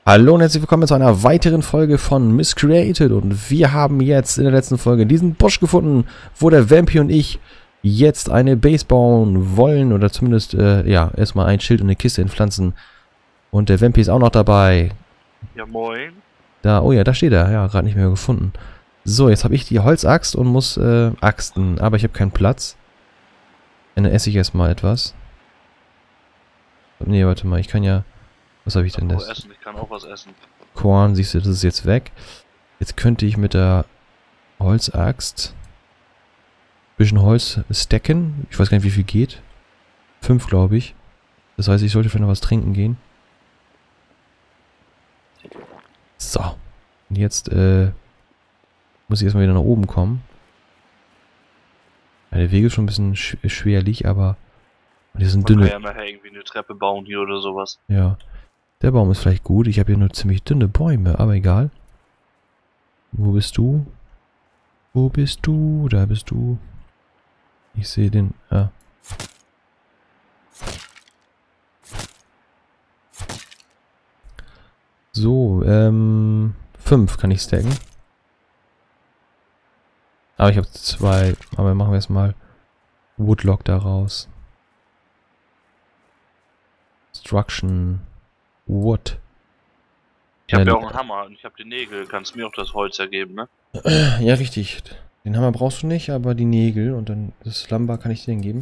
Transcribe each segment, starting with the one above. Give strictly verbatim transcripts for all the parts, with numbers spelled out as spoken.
Hallo und herzlich willkommen zu einer weiteren Folge von Miscreated und wir haben jetzt in der letzten Folge diesen Busch gefunden, wo der Vampy und ich jetzt eine Base bauen wollen oder zumindest, äh, ja, erstmal ein Schild und eine Kiste entpflanzen und der Vampy ist auch noch dabei. Ja, moin. Da, oh ja, da steht er, ja, gerade nicht mehr gefunden. So, jetzt habe ich die Holzaxt und muss, äh, axten, aber ich habe keinen Platz. Dann esse ich erstmal etwas. Nee, warte mal, ich kann ja... Was habe ich denn das? Essen. Ich kann auch was essen. Korn, siehst du, das ist jetzt weg. Jetzt könnte ich mit der Holzaxt ein bisschen Holz stacken. Ich weiß gar nicht, wie viel geht. Fünf, glaube ich. Das heißt, ich sollte vielleicht noch was trinken gehen. So. Und jetzt, äh, muss ich erstmal wieder nach oben kommen. Ja, der Weg ist schon ein bisschen sch schwerlich, aber die sind Man dünne. kann ja nachher irgendwie eine Treppe bauen hier oder sowas. Ja. Der Baum ist vielleicht gut. Ich habe hier nur ziemlich dünne Bäume, aber egal. Wo bist du? Wo bist du? Da bist du. Ich sehe den. Ah. So, ähm. Fünf kann ich stacken. Aber ich habe zwei. Aber machen wir erstmal Woodlock daraus. Struction. Wood. Ich habe äh, ja auch einen Hammer und ich habe die Nägel. Kannst mir auch das Holz ergeben, ne? Ja, richtig. Den Hammer brauchst du nicht, aber die Nägel und dann das Lumber kann ich dir geben.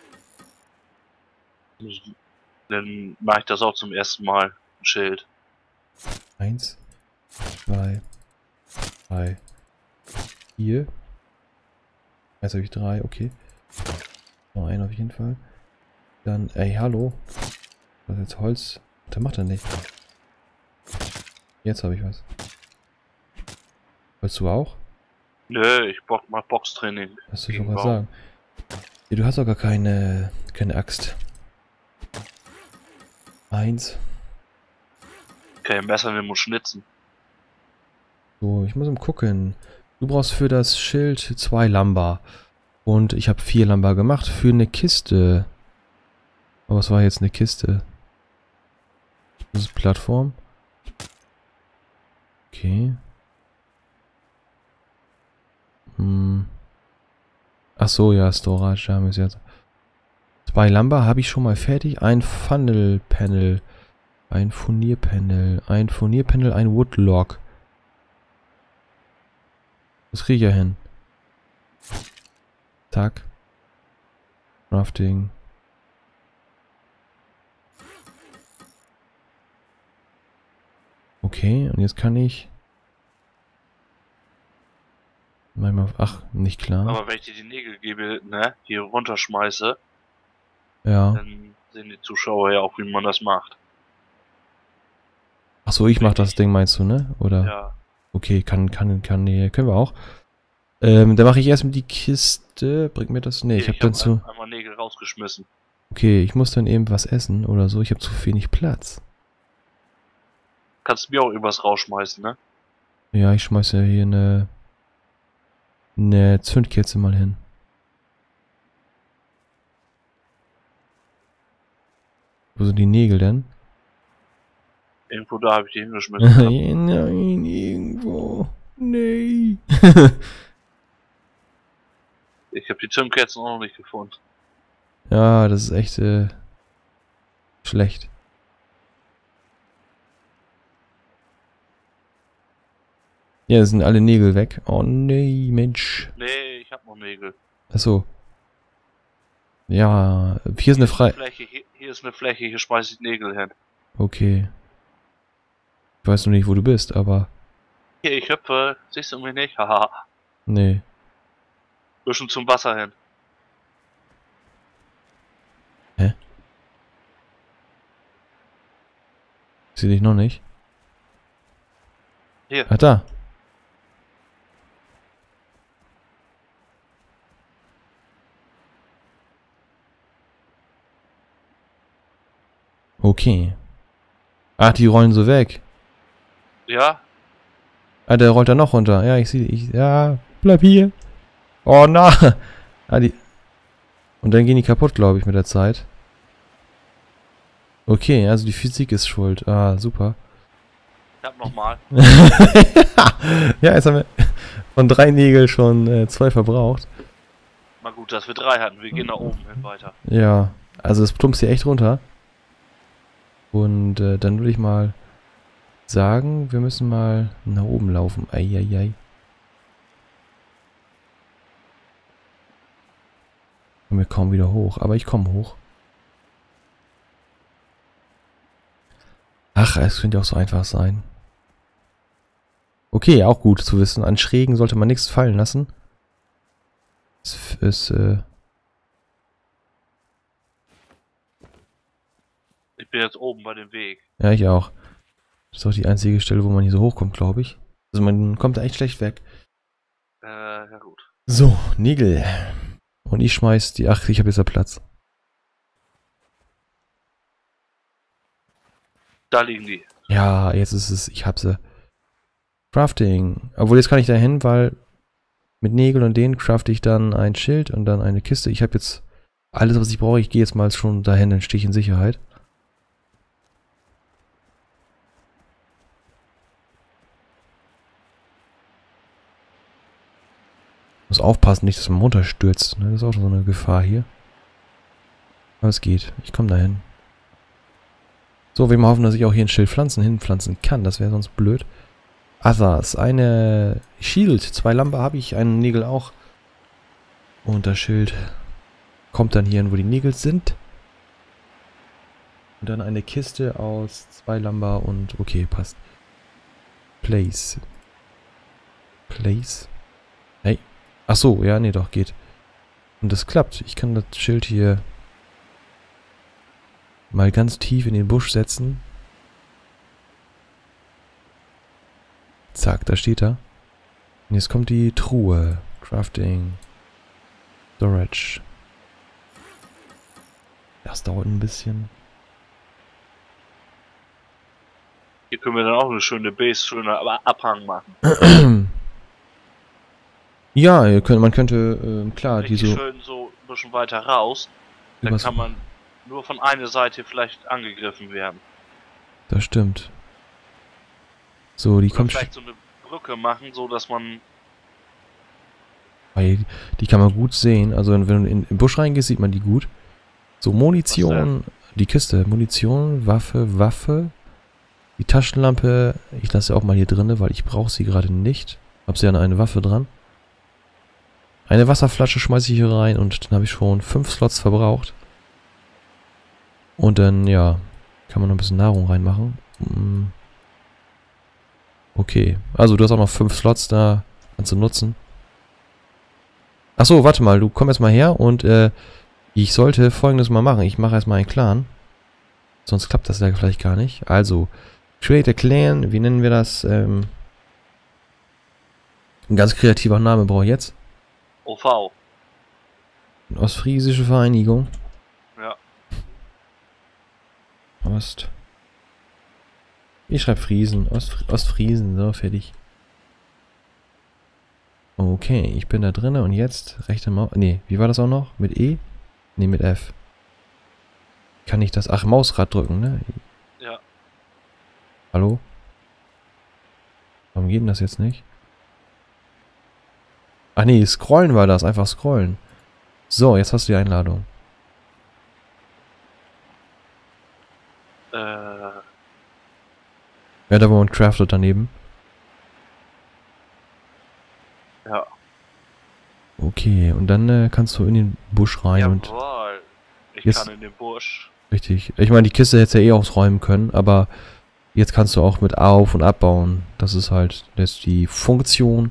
Dann mache ich das auch zum ersten Mal. Ein Schild. Eins, zwei, drei, vier. Jetzt habe ich drei, okay. Noch einen auf jeden Fall. Dann, ey, hallo. Was ist jetzt Holz? Der macht er nicht. Jetzt habe ich was. Wolltest du auch? Nö, ich bock, mach Boxtraining. Was soll ich Gegen noch was Baum. sagen? Ja, du hast doch gar keine, keine Axt. Eins. Kann ich Messer nehmen und schnitzen. So, ich muss mal gucken. Du brauchst für das Schild zwei Lumber. Und ich habe vier Lumber gemacht für eine Kiste. Aber was war jetzt eine Kiste? Das ist Plattform. Okay. Hm. Ach so, ja, Storage, da haben wir es jetzt. Zwei Lumber habe ich schon mal fertig. Ein Funnel Panel. Ein Furnierpanel. Ein Furnierpanel, ein Woodlock. Das kriege ich ja hin. Zack. Crafting. Okay, und jetzt kann ich... Manchmal... Ach, nicht klar. Aber wenn ich dir die Nägel gebe, ne, hier runterschmeiße, Ja. dann sehen die Zuschauer ja auch, wie man das macht. Ach so, ich mach das Ding, meinst du, ne? Oder? Ja. Okay, kann, kann, kann, nee, können wir auch. Ähm, dann mache ich erstmal die Kiste. Bringt mir das? Nee, ich Hier, habe dann zu... ein, einmal Nägel rausgeschmissen. Okay, ich muss dann eben was essen oder so. Ich habe zu wenig Platz. Kannst mir auch irgendwas rausschmeißen, ne? Ja, ich schmeiße hier eine... eine Zündkerze mal hin. Wo sind die Nägel denn? Irgendwo da habe ich die hingeschmissen. Nein, irgendwo. Nee. Ich habe die Zündkerzen auch noch nicht gefunden. Ja, das ist echt äh, schlecht. Ja, es sind alle Nägel weg. Oh nee, Mensch. Nee, ich habe noch Nägel. Achso. Ja, hier ist eine frei... Fläche, hier, hier ist eine Fläche, hier schmeiße ich Nägel hin. Okay. Ich weiß noch nicht, wo du bist, aber... Hier, ich hüpfe. Siehst du mich nicht? Haha. Nee. Bisschen zum Wasser hin. Hä? Sieh dich noch nicht? Hier. Ah, da. Okay. Ach, die rollen so weg. Ja? Ah, der rollt da noch runter. Ja, ich sehe... Ich, ja, bleib hier. Oh, na. Ah, die... Und dann gehen die kaputt, glaube ich, mit der Zeit. Okay, also die Physik ist schuld. Ah, super. Ich hab nochmal. Ja, jetzt haben wir von drei Nägeln schon äh, zwei verbraucht. Mal gut, dass wir drei hatten. Wir gehen nach oben hin weiter. Ja, also es plumpst hier echt runter. Und äh, dann würde ich mal sagen, wir müssen mal nach oben laufen. Eieiei. Und wir kommen wieder hoch, aber ich komme hoch. Ach, es könnte auch so einfach sein. Okay, auch gut zu wissen. An Schrägen sollte man nichts fallen lassen. Es ist, äh... Ich bin jetzt oben bei dem Weg. Ja, ich auch. Das ist auch die einzige Stelle, wo man hier so hochkommt, glaube ich. Also man kommt da echt schlecht weg. Äh, ja gut. So, Nägel. Und ich schmeiß die... Ach, ich habe jetzt ja Platz. Da liegen die. Ja, jetzt ist es... Ich hab sie. Crafting. Obwohl, jetzt kann ich da hin, weil mit Nägeln und denen crafte ich dann ein Schild und dann eine Kiste. Ich habe jetzt alles, was ich brauche. Ich gehe jetzt mal schon dahin, dann stehe ich in Sicherheit. Muss aufpassen, nicht, dass man runterstürzt. Ne? Das ist auch so eine Gefahr hier. Aber es geht. Ich komme dahin. So, wir mal hoffen, dass ich auch hier ein Schild Pflanzen hinpflanzen kann. Das wäre sonst blöd. Others. Eine Shield. Zwei Lampe habe ich. Einen Nägel auch. Und das Schild kommt dann hier hin, wo die Nägel sind. Und dann eine Kiste aus zwei Lamba und... Okay, passt. Place. Place. Hey. Ach so, ja, nee, doch, geht. Und das klappt. Ich kann das Schild hier mal ganz tief in den Busch setzen. Zack, da steht er. Und jetzt kommt die Truhe. Crafting. Storage. Das dauert ein bisschen. Hier können wir dann auch eine schöne Base, schöner Abhang machen. Ja, ihr könnt, man könnte, äh, klar, die Richtig so... schön so ein bisschen weiter raus. Dann übers- kann man nur von einer Seite vielleicht angegriffen werden. Das stimmt. So, die Oder kommt... vielleicht so eine Brücke machen, so dass man... Die, die kann man gut sehen. Also wenn du in, in den Busch reingehst, sieht man die gut. So, Munition. Die Kiste. Munition, Waffe, Waffe. Die Taschenlampe. Ich lasse sie auch mal hier drin, weil ich brauche sie gerade nicht. Hab sie an eine Waffe dran. Eine Wasserflasche schmeiße ich hier rein und dann habe ich schon fünf Slots verbraucht. Und dann, ja, kann man noch ein bisschen Nahrung reinmachen. Mm. Okay. Also du hast auch noch fünf Slots da. Kannst du nutzen. Achso, warte mal, du komm jetzt mal her und äh, ich sollte Folgendes mal machen. Ich mache erstmal einen Clan. Sonst klappt das ja vielleicht gar nicht. Also, create a clan, wie nennen wir das? Ähm, ein ganz kreativer Name brauche ich jetzt. O V. Ostfriesische Vereinigung. Ja. Ost. Ich schreibe Friesen. Ost, Ostfriesen, so, fertig. Okay, ich bin da drinne und jetzt rechte Maus. Ne, wie war das auch noch? Mit E? Ne, mit F. Kann ich das... Ach, Mausrad drücken, ne? Ja. Hallo? Warum geht denn das jetzt nicht? Ach nee, scrollen war das. Einfach scrollen. So, jetzt hast du die Einladung. Äh. Ja, da wo man craftet daneben. Ja. Okay, und dann äh, kannst du in den Busch rein und... Jawohl. Ich Jetzt- kann in den Busch. Richtig. Ich meine, die Kiste hättest du ja eh ausräumen können, aber jetzt kannst du auch mit auf- und abbauen. Das ist halt jetzt die Funktion,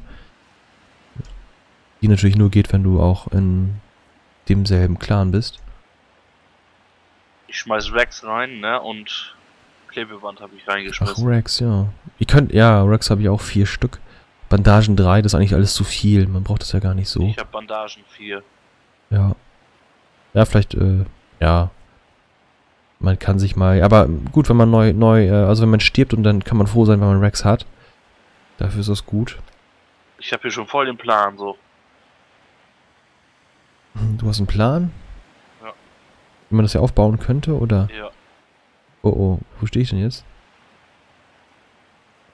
die natürlich nur geht, wenn du auch in demselben Clan bist. Ich schmeiß Rex rein, ne? Und Klebeband habe ich Ach, reingeschmissen. Rex, ja. Ihr könnt, ja, Rex habe ich auch vier Stück. Bandagen drei, das ist eigentlich alles zu viel. Man braucht das ja gar nicht so. Ich habe Bandagen vier. Ja. Ja, vielleicht, äh, ja. Man kann sich mal, aber gut, wenn man neu, neu, äh, also wenn man stirbt und dann kann man froh sein, wenn man Rex hat. Dafür ist das gut. Ich habe hier schon voll den Plan, so. Du hast einen Plan? Ja. Wie man das ja aufbauen könnte, oder? Ja. Oh, oh, wo stehe ich denn jetzt?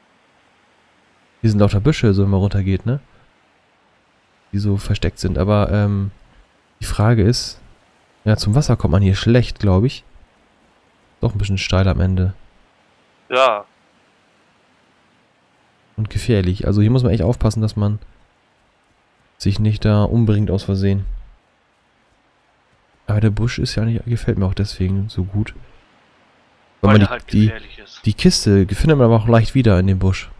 Hier sind lauter Büsche, so wenn man runtergeht, ne? Die so versteckt sind. Aber, ähm, die Frage ist, ja, zum Wasser kommt man hier schlecht, glaube ich. Doch ein bisschen steil am Ende. Ja. Und gefährlich. Also hier muss man echt aufpassen, dass man sich nicht da umbringt aus Versehen. Aber der Busch ist ja nicht, gefällt mir auch deswegen so gut. Weil, Weil man er die, halt die, gefährlich ist. die Kiste findet man aber auch leicht wieder in dem Busch.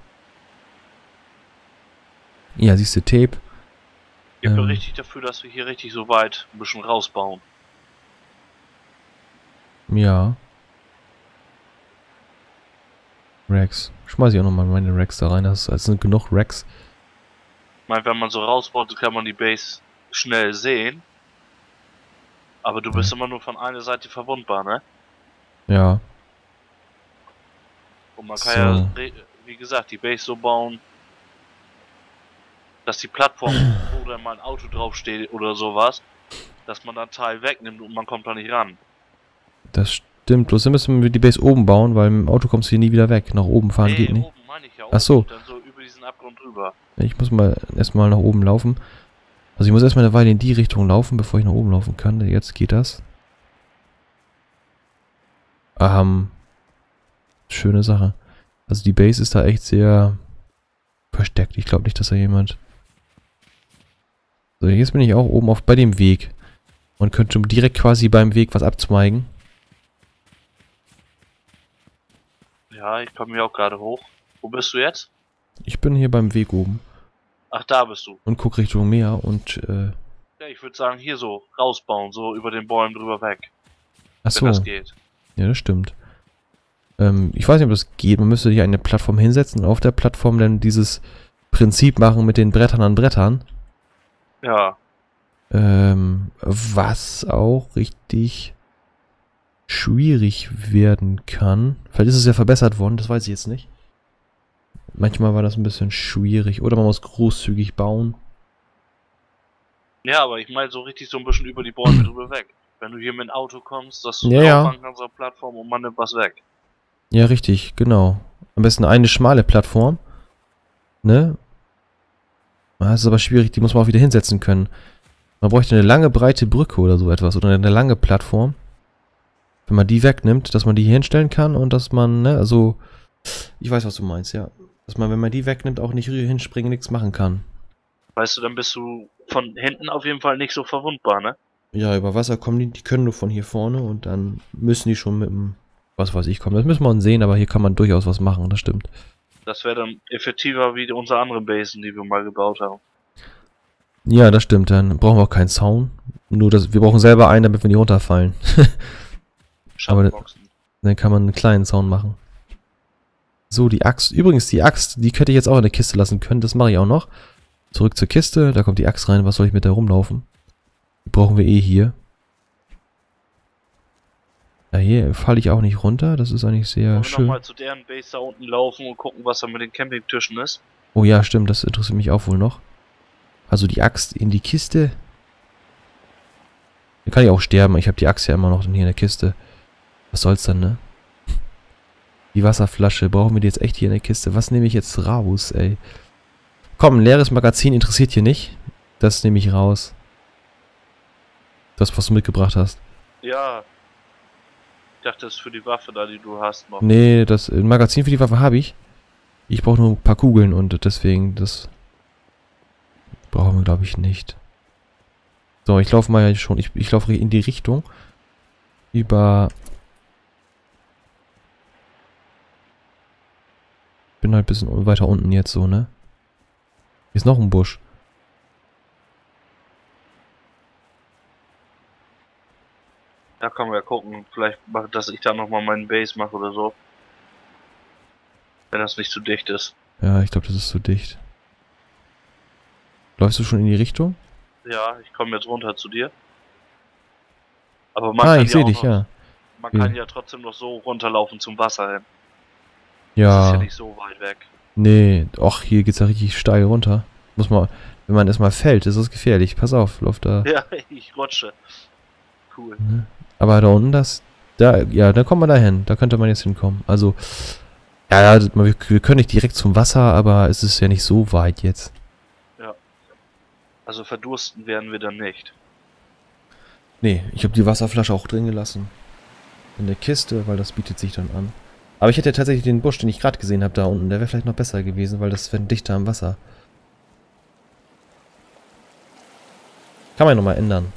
Ja, siehst du, Tape. Ich bin Ähm. richtig dafür, dass wir hier richtig so weit ein bisschen rausbauen. Ja. Racks. Schmeiß ich auch nochmal meine Racks da rein. Das sind genug Racks. Ich meine, wenn man so rausbaut, kann man die Base schnell sehen. Aber du bist Ja. immer nur von einer Seite verwundbar, ne? Ja. Und man kann So. ja, re- wie gesagt, die Base so bauen, dass die Plattform, wo dann mal ein Auto draufsteht oder sowas, dass man dann Teil wegnimmt und man kommt da nicht ran. Das stimmt. Bloß dann müssen wir die Base oben bauen, weil mit dem Auto kommst du hier nie wieder weg. Nach oben fahren geht nicht. Oben meine ich ja, Ach so. dann so über diesen Abgrund drüber. Ich muss mal erstmal nach oben laufen. Also ich muss erstmal eine Weile in die Richtung laufen, bevor ich nach oben laufen kann. Jetzt geht das. Ähm. Schöne Sache. Also die Base ist da echt sehr versteckt. Ich glaube nicht, dass da jemand... So, jetzt bin ich auch oben auf bei dem Weg. Und könnte direkt quasi beim Weg was abzweigen. Ja, ich komme hier auch gerade hoch. Wo bist du jetzt? Ich bin hier beim Weg oben. Ach, da bist du. Und guck Richtung Meer und, äh... Ja, ich würde sagen, hier so rausbauen, so über den Bäumen drüber weg. Achso. Wenn das geht. Ja, das stimmt. Ähm, ich weiß nicht, ob das geht. Man müsste hier eine Plattform hinsetzen und auf der Plattform dann dieses Prinzip machen mit den Brettern an Brettern. Ja. Ähm, was auch richtig schwierig werden kann. Vielleicht ist es ja verbessert worden, das weiß ich jetzt nicht. Manchmal war das ein bisschen schwierig. Oder man muss großzügig bauen. Ja, aber ich meine so richtig so ein bisschen über die Bäume drüber weg. Wenn du hier mit dem Auto kommst, dass du Ja, ja. drauf kannst auf der Plattform und man nimmt was weg. Ja, richtig, genau. Am besten eine schmale Plattform. Ne? Das ist aber schwierig, die muss man auch wieder hinsetzen können. Man bräuchte eine lange, breite Brücke oder so etwas. Oder eine lange Plattform. Wenn man die wegnimmt, dass man die hier hinstellen kann und dass man, ne, also... Ich weiß, was du meinst, ja. Dass man, wenn man die wegnimmt, auch nicht hinspringen, nichts machen kann. Weißt du, dann bist du von hinten auf jeden Fall nicht so verwundbar, ne? Ja, über Wasser kommen die, die können nur von hier vorne und dann müssen die schon mit dem, was weiß ich, kommen. Das müssen wir uns sehen, aber hier kann man durchaus was machen, das stimmt. Das wäre dann effektiver wie unsere anderen Basen, die wir mal gebaut haben. Ja, das stimmt, dann brauchen wir auch keinen Zaun. Nur, dass wir brauchen selber einen, damit wir nicht runterfallen. Aber Schattenboxen. dann kann man einen kleinen Zaun machen. So, die Axt. Übrigens, die Axt, die könnte ich jetzt auch in der Kiste lassen können. Das mache ich auch noch. Zurück zur Kiste, da kommt die Axt rein. Was soll ich mit der rumlaufen? Die brauchen wir eh hier. Ja, hier falle ich auch nicht runter. Das ist eigentlich sehr Wollen wir schön. nochmal zu deren Base da unten laufen und gucken, was da mit den Campingtischen ist? Oh ja, stimmt. Das interessiert mich auch wohl noch. Also die Axt in die Kiste. Hier kann ich auch sterben. Ich habe die Axt ja immer noch hier in der Kiste. Was soll's dann, ne? Die Wasserflasche. Brauchen wir die jetzt echt hier in der Kiste? Was nehme ich jetzt raus, ey? Komm, ein leeres Magazin interessiert hier nicht. Das nehme ich raus. Das, was du mitgebracht hast. Ja. Ich dachte, das ist für die Waffe da, die du hast noch. Nee, das ein Magazin für die Waffe habe ich. Ich brauche nur ein paar Kugeln und deswegen, das brauchen wir, glaube ich, nicht. So, ich laufe mal ja schon. Ich, ich laufe in die Richtung. Über... Bin halt ein bisschen weiter unten jetzt so, ne? Hier ist noch ein Busch. Da können wir ja gucken. Vielleicht, mach- dass ich da nochmal meinen Base mache oder so. Wenn das nicht zu dicht ist. Ja, ich glaube, das ist zu dicht. Läufst du schon in die Richtung? Ja, ich komme jetzt runter zu dir. Aber man Ah, kann ich ja sehe auch dich, noch, ja. Man Ja. kann ja trotzdem noch so runterlaufen zum Wasser hin. Das ist ja Ja. nicht so weit weg. Nee, och, hier geht's ja richtig steil runter. Muss man, wenn man erstmal fällt, ist das gefährlich. Pass auf, lauf da. Ja, ich rutsche. Cool. Ne? Aber da unten, das, da, ja, da kommt man da hin. Da könnte man jetzt hinkommen. Also, Ja, ja, wir wir können nicht direkt zum Wasser, aber es ist ja nicht so weit jetzt. Ja. Also verdursten werden wir dann nicht. Nee, ich habe die Wasserflasche auch drin gelassen. In der Kiste, weil das bietet sich dann an. Aber ich hätte tatsächlich den Busch, den ich gerade gesehen habe da unten, der wäre vielleicht noch besser gewesen, weil das wäre dichter am Wasser. Kann man nochmal ändern.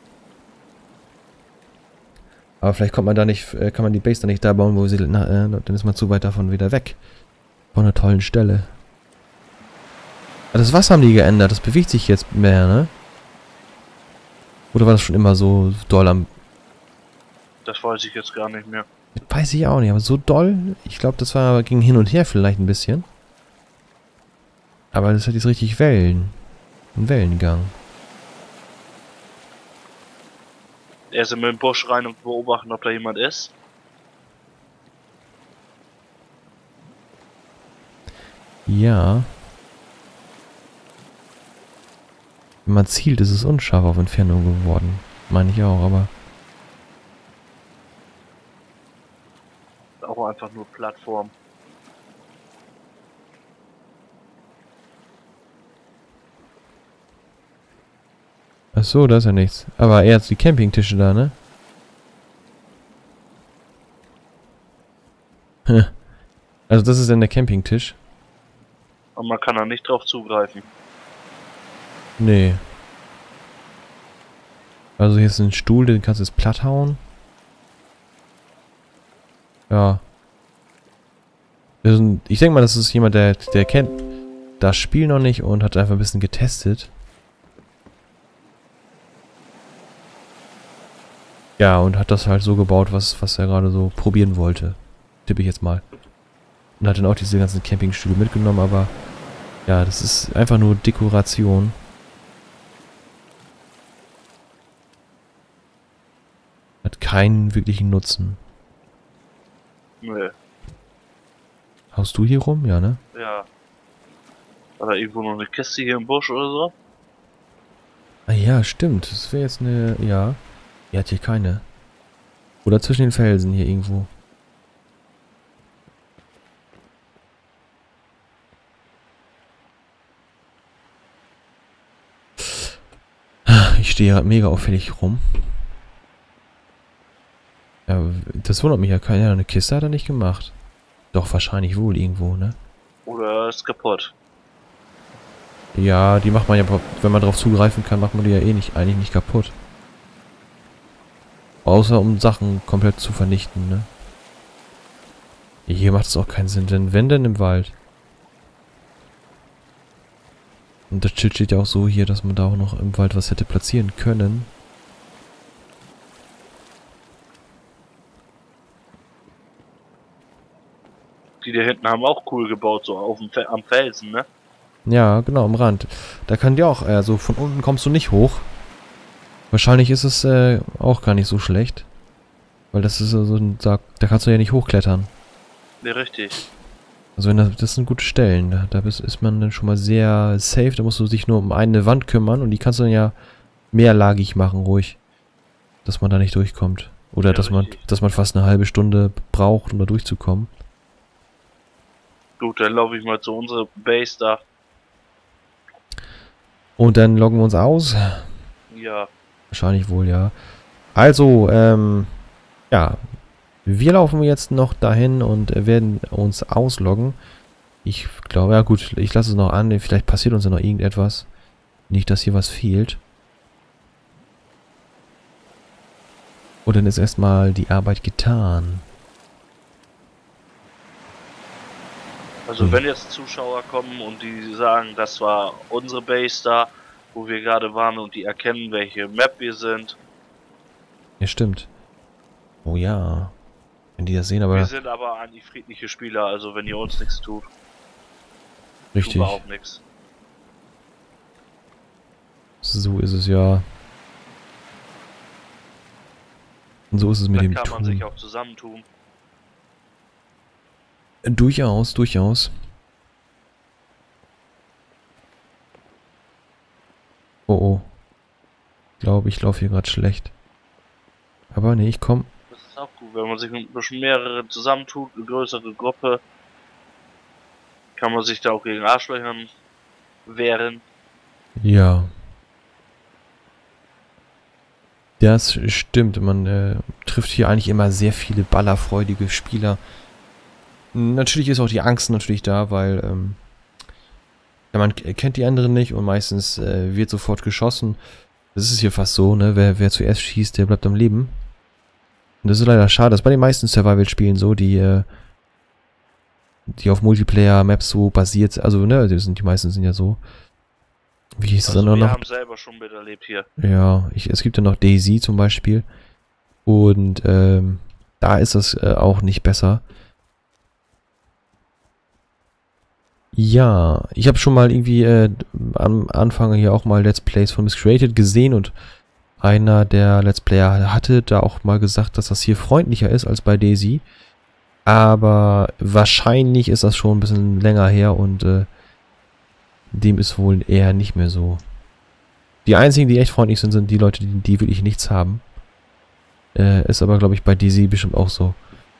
Aber vielleicht kommt man da nicht, äh, kann man die Base da nicht da bauen, wo sie, na, äh, dann ist man zu weit davon wieder weg. Von einer tollen Stelle. Ah, das Wasser haben die geändert, das bewegt sich jetzt mehr, ne? Oder war das schon immer so doll am... Das weiß ich jetzt gar nicht mehr. Weiß ich auch nicht, aber so doll? Ich glaube, das war ging hin und her vielleicht ein bisschen. Aber das hat jetzt richtig Wellen. Ein Wellengang. Erst in den Busch rein und beobachten, ob da jemand ist. Ja. Wenn man zielt, ist es unscharf auf Entfernung geworden. Meine ich auch, aber... Auch einfach nur Plattform. Ach so, da ist ja nichts. Aber eher die Campingtische da, ne? Also das ist dann der Campingtisch? Und man kann da nicht drauf zugreifen. Nee. Also hier ist ein Stuhl, den kannst du jetzt platt hauen. Ja. Das ist ein, ich denke mal, das ist jemand, der, der kennt das Spiel noch nicht und hat einfach ein bisschen getestet. Ja, und hat das halt so gebaut, was, was er gerade so probieren wollte. Tippe ich jetzt mal. Und hat dann auch diese ganzen Campingstühle mitgenommen, aber ja, das ist einfach nur Dekoration. Hat keinen wirklichen Nutzen. Nö. Haust du hier rum? Ja, ne? Ja. War da irgendwo noch eine Kiste hier im Busch oder so? Ah ja, stimmt. Das wäre jetzt eine... Ja. Die hat hier keine. Oder zwischen den Felsen hier irgendwo. Ich stehe ja mega auffällig rum. Ja, das wundert mich ja. Keine eine Kiste hat er nicht gemacht. Doch, wahrscheinlich wohl irgendwo, ne? Oder ist kaputt? Ja, die macht man ja, wenn man drauf zugreifen kann, macht man die ja eh nicht, eigentlich nicht kaputt. Außer um Sachen komplett zu vernichten, ne? Hier macht es auch keinen Sinn, denn wenn denn im Wald. Und das Schild steht ja auch so hier, dass man da auch noch im Wald was hätte platzieren können. Die da hinten haben auch cool gebaut, so auf dem Fe am Felsen, ne? Ja, genau, am Rand. Da kann die auch, also von unten kommst du nicht hoch. Wahrscheinlich ist es äh, auch gar nicht so schlecht. Weil das ist so ein, da, da kannst du ja nicht hochklettern. Ne, richtig. Also wenn das, das sind gute Stellen, da, da bist, ist man dann schon mal sehr safe, da musst du dich nur um eine Wand kümmern und die kannst du dann ja mehrlagig machen, ruhig. Dass man da nicht durchkommt. Oder Ja, dass man richtig. dass man fast eine halbe Stunde braucht, um da durchzukommen. Gut, dann laufe ich mal zu unserer Base da. Und dann loggen wir uns aus. Ja. Wahrscheinlich wohl, ja. Also, ähm, ja. Wir laufen jetzt noch dahin und werden uns ausloggen. Ich glaube, ja gut, ich lasse es noch an. Vielleicht passiert uns ja noch irgendetwas. Nicht, dass hier was fehlt. Und dann ist erstmal die Arbeit getan. Also Hm. wenn jetzt Zuschauer kommen und die sagen, das war unsere Base da, wo wir gerade waren und die erkennen, welche Map wir sind. Ja, stimmt. Oh ja. Wenn die das sehen, aber Wir sind aber eigentlich friedliche Spieler, also wenn ihr uns nichts tut, tun richtig. wir auch nichts. So ist es ja. Und so ist es mit Da dem kann man sich Tun. auch zusammentun. Durchaus, durchaus. Oh oh. Ich glaube, ich laufe hier gerade schlecht. Aber nee, ich komm. Das ist auch gut, wenn man sich ein bisschen mehrere zusammentut, eine größere Gruppe, kann man sich da auch gegen Arschlöchern wehren. Ja. Das stimmt. Man äh, trifft hier eigentlich immer sehr viele ballerfreudige Spieler. Natürlich ist auch die Angst natürlich da, weil ähm, ja, man kennt die anderen nicht und meistens äh, wird sofort geschossen. Das ist hier fast so, ne? Wer, wer zuerst schießt, der bleibt am Leben. Und das ist leider schade. Das ist bei den meisten Survival-Spielen so, die äh, die auf Multiplayer-Maps so basiert, also ne, die, sind, die meisten sind ja so. Wie hieß es Also dann noch? wir haben selber schon miterlebt hier. Ja, ich, es gibt ja noch DayZ zum Beispiel. Und ähm, da ist das äh, auch nicht besser. Ja, ich habe schon mal irgendwie äh, am Anfang hier auch mal Let's Plays von Miscreated gesehen und einer der Let's Player hatte da auch mal gesagt, dass das hier freundlicher ist als bei DayZ. Aber wahrscheinlich ist das schon ein bisschen länger her und äh, dem ist wohl eher nicht mehr so. Die einzigen, die echt freundlich sind, sind die Leute, die, die wirklich nichts haben. Äh, ist aber, glaube ich, bei DayZ bestimmt auch so.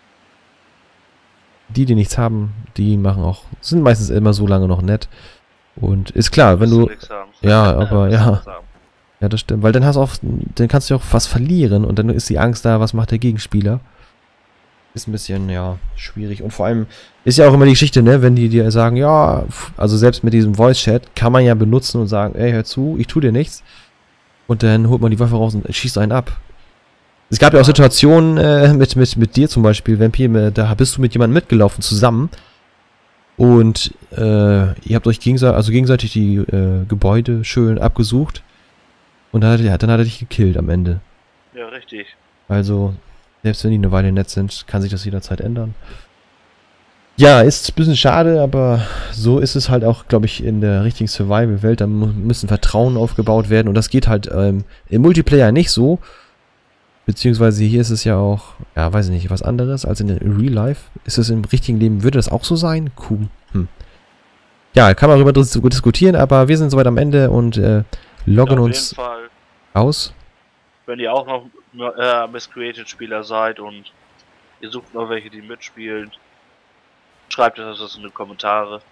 Die, die nichts haben, die machen auch, sind meistens immer so lange noch nett. Und ist klar, wenn du... Ja, aber ja. Ja, das stimmt. Weil dann hast du auch, dann kannst du auch was verlieren und dann ist die Angst da, was macht der Gegenspieler. Ist ein bisschen, ja, schwierig. Und vor allem ist ja auch immer die Geschichte, ne, wenn die dir sagen, ja, also selbst mit diesem Voice-Chat kann man ja benutzen und sagen, ey, hör zu, ich tu dir nichts. Und dann holt man die Waffe raus und schießt einen ab. Es gab ja auch Situationen äh, mit, mit, mit dir zum Beispiel, Vampir, da bist du mit jemandem mitgelaufen zusammen. Und äh, ihr habt euch gegenseitig, also gegenseitig die äh, Gebäude schön abgesucht. Und dann hat, er, dann hat er dich gekillt am Ende. Ja, richtig. Also, selbst wenn die eine Weile nett sind, kann sich das jederzeit ändern. Ja, ist ein bisschen schade, aber so ist es halt auch, glaube ich, in der richtigen Survival-Welt. Da müssen Vertrauen aufgebaut werden und das geht halt ähm, im Multiplayer nicht so. Beziehungsweise hier ist es ja auch, ja, weiß ich nicht, was anderes als in Real Life. Ist es im richtigen Leben, würde das auch so sein? Cool. Hm. Ja, kann man darüber diskutieren, aber wir sind soweit am Ende und äh, loggen ja, auf uns jeden Fall, aus. wenn ihr auch noch äh, Miscreated-Spieler seid und ihr sucht noch welche, die mitspielen, schreibt uns das in die Kommentare.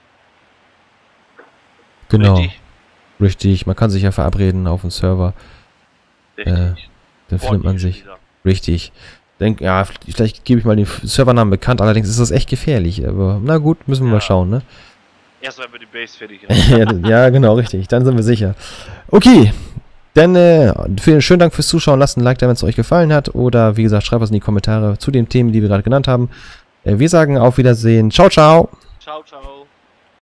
Genau. Richtig. Richtig, man kann sich ja verabreden auf dem Server. Richtig. Äh, dann findet man sich. Spieler. Richtig. Denk, ja, vielleicht gebe ich mal den Servernamen bekannt, allerdings ist das echt gefährlich. Aber na gut, müssen wir Ja. mal schauen, ne? Erst wenn wir die Base fertig haben. ja, ja, genau, richtig. Dann sind wir sicher. Okay. Dann äh, vielen schönen Dank fürs Zuschauen. Lasst ein Like da, wenn es euch gefallen hat. Oder wie gesagt, schreibt was in die Kommentare zu den Themen, die wir gerade genannt haben. Äh, wir sagen auf Wiedersehen. Ciao, ciao. Ciao, ciao.